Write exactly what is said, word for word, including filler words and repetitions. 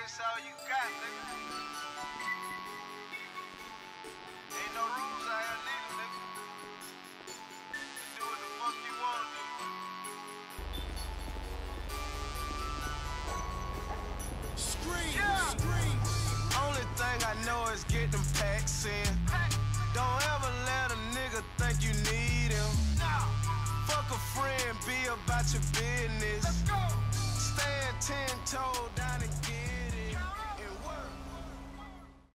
this all you got, nigga. Ain't no rules out here, nigga, nigga. Do what the fuck you wanna do. Scream, Yeah. scream. Only thing I know is get them packs in. Don't ever let a nigga think you need him. Fuck a friend, be about your business. Stand ten toes down and